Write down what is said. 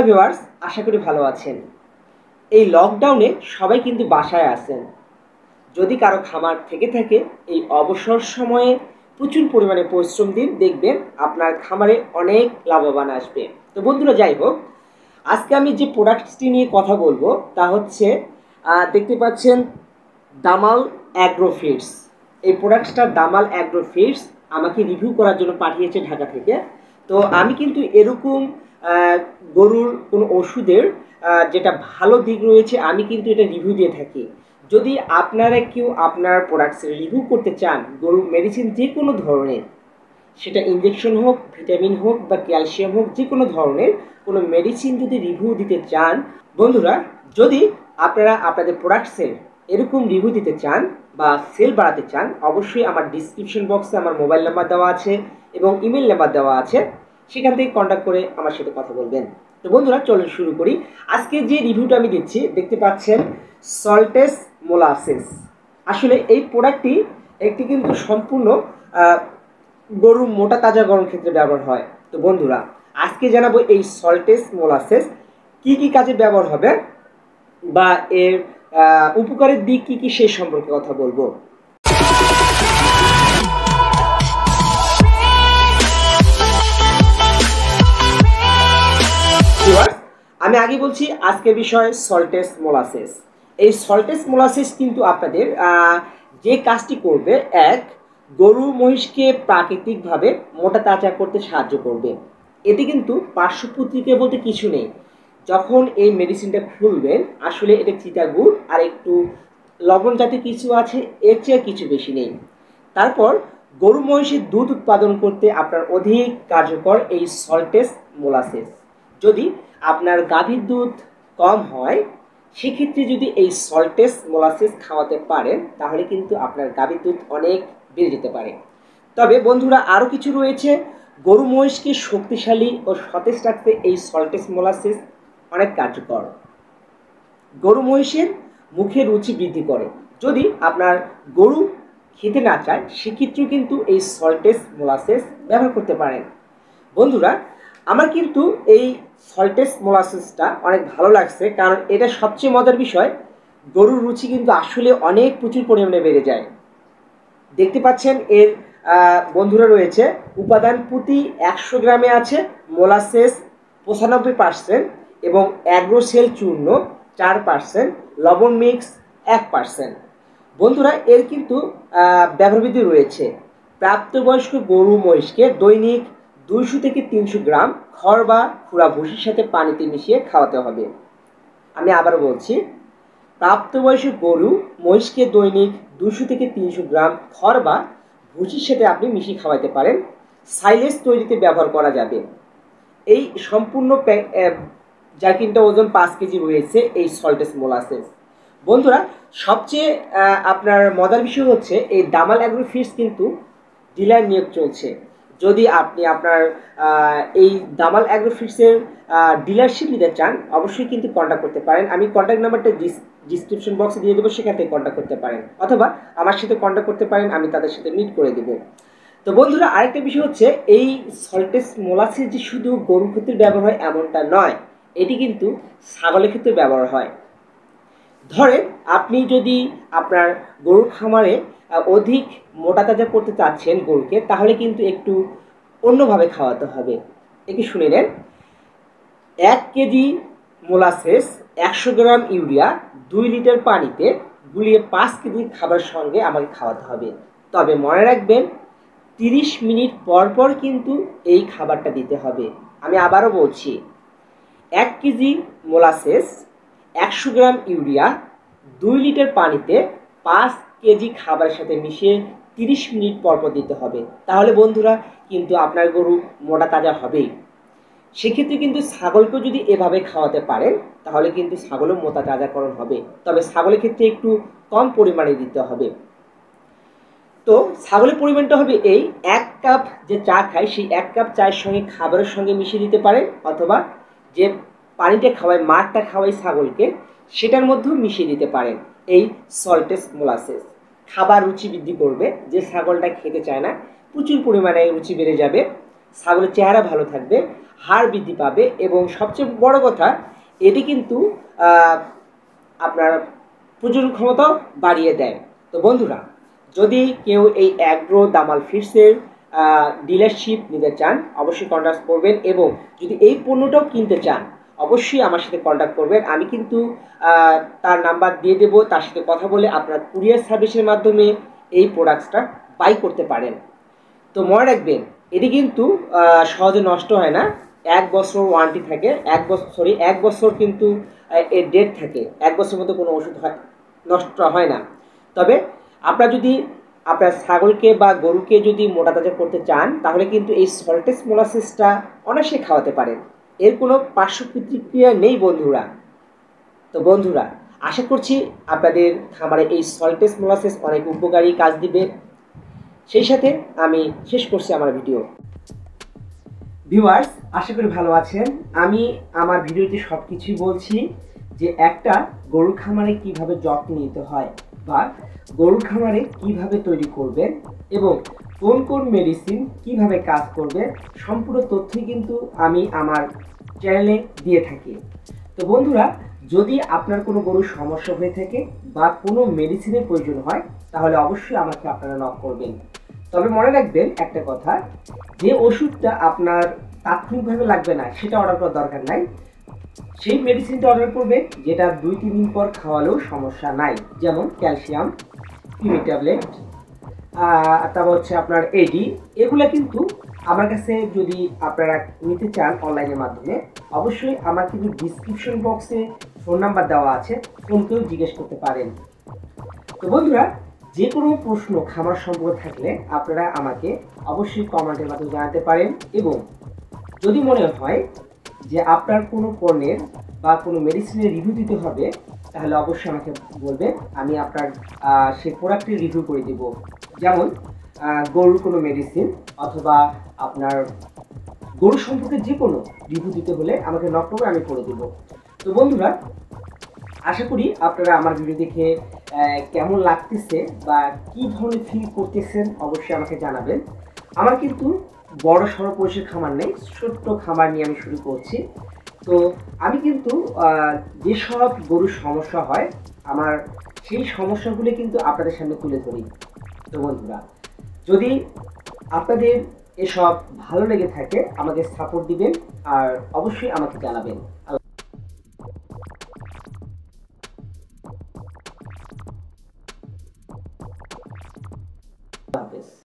Hello viewers, আশা করি ভালো আছেন। এই লকডাউনে সবাই কিন্তু বাসায় আছেন। যদি কারো খামার থেকে থাকে, এই অবসর সময়ে প্রচুর পরিমাণে পরিশ্রম দিন, দেখবেন আপনার খামারে অনেক লাভবান আসবে। তো বন্ধুরা, যাই হোক, আজকে আমি যে প্রোডাক্টসটি নিয়ে কথা বলবো তা হচ্ছে দেখতে পাচ্ছেন দামাল অ্যাগ্রো ফিডস। এই প্রোডাক্টসটা দামাল অ্যাগ্রো ফিডস আমাকে রিভিউ করার জন্য পাঠিয়েছে ঢাকা থেকে। তো আমি কিন্তু এরকম গরুর কোনো ওষুধের যেটা ভালো দিক রয়েছে আমি কিন্তু এটা রিভিউ দিয়ে থাকি। যদি আপনারা কেউ আপনার প্রোডাক্টসের রিভিউ করতে চান, গরুর মেডিসিন যে কোনো ধরনের, সেটা ইঞ্জেকশন হোক, ভিটামিন হোক বা ক্যালসিয়াম হোক, যে কোনো ধরনের কোনো মেডিসিন যদি রিভিউ দিতে চান, বন্ধুরা, যদি আপনারা আপনাদের প্রোডাক্টসের এরকম রিভিউ দিতে চান বা সেল বাড়াতে চান, অবশ্যই আমার ডিসক্রিপশন বক্সে আমার মোবাইল নাম্বার দেওয়া আছে এবং ইমেল নাম্বার দেওয়া আছে, সেখান থেকে কন্ট্যাক্ট করে আমার সাথে কথা বলবেন। তো বন্ধুরা, চলুন শুরু করি। আজকে যে রিভিউটা আমি দিচ্ছি, দেখতে পাচ্ছেন সল্টেস মোলাসেস। আসলে এই প্রোডাক্টটি একটি কিন্তু সম্পূর্ণ গরুর মোটা তাজাকরণ ক্ষেত্রে ব্যবহার হয়। তো বন্ধুরা, আজকে জানাবো এই সল্টেস মোলাসেস কি কি কাজে ব্যবহার হবে বা এর উপকারের দিক কি কি সেই সম্পর্কে কথা বলবো। আমি আগে বলছি আজকের বিষয় সল্টেস মোলাসেস। এই সল্টেস মোলাসেস কিন্তু আপনাদের যে কাজটি করবে, এক, গরু মহিষকে প্রাকৃতিকভাবে মোটা তাজা করতে সাহায্য করবে। এতে কিন্তু পার্শ্ব প্রতিক্রিয়া বলতে কিছু নেই। যখন এই মেডিসিনটা খুলবেন, আসলে এটা চিটাগুড় আর একটু লবণ জাতীয় কিছু আছে, এর চেয়ে কিছু বেশি নেই। তারপর গরু মহিষের দুধ উৎপাদন করতে আপনার অধিক কার্যকর এই সল্টেস মোলাসেস। যদি আপনার গাভীর দুধ কম হয়, সেক্ষেত্রে যদি এই সল্টেস মোলাসেস খাওয়াতে পারেন, তাহলে কিন্তু আপনার গাভীর দুধ অনেক বেড়ে যেতে পারে। তবে বন্ধুরা, আরও কিছু রয়েছে। গরু মহিষকে শক্তিশালী ও সতেজ রাখতে এই সল্টেস মোলাসেস অনেক কার্যকর। গরু মহিষের মুখে রুচি বৃদ্ধি করে। যদি আপনার গরু খেতে না চায়, সেক্ষেত্রেও কিন্তু এই সল্টেস মোলাসেস ব্যবহার করতে পারেন। বন্ধুরা, আমার কিন্তু এই সল্টেস মোলাসেসটা অনেক ভালো লাগছে, কারণ এটা সবচেয়ে মজার বিষয়, গরুর রুচি কিন্তু আসলে অনেক প্রচুর পরিমাণে বেড়ে যায়। দেখতে পাচ্ছেন এর বন্ধুরা রয়েছে, উপাদান প্রতি 100 গ্রামে আছে মোলাসেস 95% এবং অ্যাগ্রোসেল চূর্ণ 4%, লবণ মিক্স 1%। বন্ধুরা, এর কিন্তু ব্যবহারবিধি রয়েছে। প্রাপ্তবয়স্ক গরু মহিষকে দৈনিক 200 থেকে 300 গ্রাম খড় বা খুরা ভুসির সাথে পানিতে মিশিয়ে খাওয়াতে হবে। আমি আবারও বলছি, প্রাপ্তবয়স্ক গরু মহিষকে দৈনিক 200 থেকে 300 গ্রাম খড় বা ভুসির সাথে আপনি মিশিয়ে খাওয়াতে পারেন। সাইলেজ তৈরিতে ব্যবহার করা যাবে। এই সম্পূর্ণ জার্কিনটা ওজন 5 কেজি রয়েছে এই সল্টেস মোলাসেস। বন্ধুরা, সবচেয়ে আপনার মজার বিষয় হচ্ছে এই দামাল অ্যাগ্রো ফিডস কিন্তু ডিলার নিয়োগ চলছে। যদি আপনি আপনার এই দামাল অ্যাগ্রো ফিডসের ডিলারশিপ নিতে চান, অবশ্যই কিন্তু কন্ট্যাক্ট করতে পারেন। আমি কন্ট্যাক্ট নাম্বারটা ডিসক্রিপশন বক্সে দিয়ে দেবো, সেখান থেকে কন্ট্যাক্ট করতে পারেন, অথবা আমার সাথে কন্ট্যাক্ট করতে পারেন, আমি তাদের সাথে মিট করে দেবো। তো বন্ধুরা, আরেকটা বিষয় হচ্ছে, এই সল্টেস মোলাসেস যে শুধু গরুর ক্ষেত্রে ব্যবহার হয় এমনটা নয়, এটি কিন্তু ছাগলের ক্ষেত্রে ব্যবহার হয়। ধরেন আপনি যদি আপনার গরুর খামারে অধিক মোটা তাজা করতে চাচ্ছেন গরুকে, তাহলে কিন্তু একটু অন্যভাবে খাওয়াতে হবে। একটু শুনে নেন। 1 kg molasses, 100 gram urea, 2 litre পানিতে গুলিয়ে 5 কেজি খাবার সঙ্গে আমাকে খাওয়াতে হবে। তবে মনে রাখবেন, 30 মিনিট পর পর কিন্তু এই খাবারটা দিতে হবে। আমি আবারও বলছি, 1 kg molasses, 100 gram urea, 2 litre পানিতে 5 কেজি খাবারের সাথে মিশিয়ে 30 মিনিট পর পর দিতে হবে। তাহলে বন্ধুরা, কিন্তু আপনার গরু মোটা তাজা হবেই। সেক্ষেত্রে কিন্তু ছাগলকেও যদি এভাবে খাওয়াতে পারেন, তাহলে কিন্তু ছাগলও মোটা তাজাকরণ হবে। তবে ছাগলের ক্ষেত্রে একটু কম পরিমাণে দিতে হবে। তো ছাগলের পরিমাণটা হবে এই 1 কাপ যে চা খায়, সেই 1 কাপ চায়ের সঙ্গে খাবারের সঙ্গে মিশিয়ে দিতে পারেন, অথবা যে পানিটা খাওয়ায়, মাঠটা খাওয়াই ছাগলকে, সেটার মধ্যেও মিশিয়ে দিতে পারেন। এই সল্টেস মোলাসেস খাবার রুচি বৃদ্ধি করবে। যে ছাগলটা খেতে চায় না, প্রচুর পরিমাণে রুচি বেড়ে যাবে, ছাগলের চেহারা ভালো থাকবে, হাড় বৃদ্ধি পাবে এবং সবচেয়ে বড় কথা এটি কিন্তু আপনার প্রজনন ক্ষমতা বাড়িয়ে দেয়। তো বন্ধুরা, যদি কেউ এই অ্যাগ্রো দামাল ফিডসের ডিলারশিপ নিতে চান অবশ্যই কন্ট্যাক্ট করবেন, এবং যদি এই পণ্যটাও কিনতে চান অবশ্যই আমার সাথে কন্ট্যাক্ট করবেন। আমি কিন্তু তার নাম্বার দিয়ে দেবো, তার সাথে কথা বলে আপনার কুরিয়ার সার্ভিসের মাধ্যমে এই প্রোডাক্টসটা বাই করতে পারেন। তো মনে রাখবেন, এটি কিন্তু সহজে নষ্ট হয় না, 1 বছর ওয়ারেন্টি থাকে, 1 বছর কিন্তু এর ডেট থাকে, 1 বছরের মধ্যে কোনো ওষুধ নষ্ট হয় না। তবে আপনারা যদি আপনার ছাগলকে বা গরুকে যদি মোটা তাজা করতে চান তাহলে কিন্তু এই সল্টেস মোলাসেসটা অনায়াসে খাওয়াতে পারেন, এর কোনো পার্শ্ব প্রতিক্রিয়া নেই বন্ধুরা। তো বন্ধুরা, আশা করছি আপনাদের খামারে এই সল্টেস মোলাসেস অনেক উপকারী কাজ দিবে। সেই সাথে আমি শেষ করছি আমার ভিডিও। ভিউয়ার্স, আশা করি ভালো আছেন। আমি আমার ভিডিওতে সব কিছুই বলছি যে একটা গরুর খামারে কিভাবে যত্ন নিতে হয় বা গরুর খামারে কিভাবে তৈরি করবেন এবং কোন কোন মেডিসিন কিভাবে কাজ করবে, সম্পূর্ণ তথ্যই কিন্তু আমি আমার চ্যানেলে দিয়ে থাকি। তো বন্ধুরা, যদি আপনার কোনো গরুর সমস্যা হয়ে থাকে বা কোনো মেডিসিনের প্রয়োজন হয় তাহলে অবশ্যই আমাকে আপনারা নক করবেন। তবে মনে রাখবেন একটা কথা, যে ওষুধটা আপনার তাৎক্ষণিকভাবে লাগবে না সেটা অর্ডার করার দরকার নাই। সেই মেডিসিনটা অর্ডার করবে যেটা 2-3 দিন পর খাওয়ালেও সমস্যা নাই, যেমন ক্যালসিয়াম, কিমি ট্যাবলেট, তারপর হচ্ছে আপনার এডি। এগুলো কিন্তু আমার কাছে যদি আপনারা নিতে চান অনলাইনের মাধ্যমে অবশ্যই আমার কিন্তু ডিসক্রিপশন বক্সে ফোন নাম্বার দেওয়া আছে, ফোন করেও জিজ্ঞেস করতে পারেন। তো বন্ধুরা, যে কোনো প্রশ্ন খামার সম্পর্কে থাকলে আপনারা আমাকে অবশ্যই কমেন্টের মাধ্যমে জানাতে পারেন, এবং যদি মনে হয় যে আপনার কোনো পণ্যের বা কোনো মেডিসিনের রিভিউ দিতে হবে তাহলে অবশ্যই আমাকে বলবেন, আমি আপনার সেই প্রোডাক্টের রিভিউ করে দিব। যেমন গরুর কোনো মেডিসিন অথবা আপনার গরু সম্পর্কে যে কোনো রিভিউ দিতে হলে আমাকে নক করবে, আমি করে দেব। তো বন্ধুরা, আশা করি আপনারা আমার ভিডিও দেখে কেমন লাগতেছে বা কী ধরনের ফিল করতেছেন অবশ্যই আমাকে জানাবেন। আমার কিন্তু বড় সড়ো পরিসরের খামার নেই, ছোট্ট খামার নিয়ে আমি শুরু করছি। তো আমি কিন্তু যেসব গরুর সমস্যা হয় আমার সেই সমস্যাগুলো কিন্তু আপনাদের সামনে তুলে ধরি। তো বন্ধুরা, যদি আপনাদের এসব ভালো লেগে থাকে আমাকে সাপোর্ট দিবেন আর অবশ্যই আমাকে জানাবেন। আল্লাহ হাফেজ।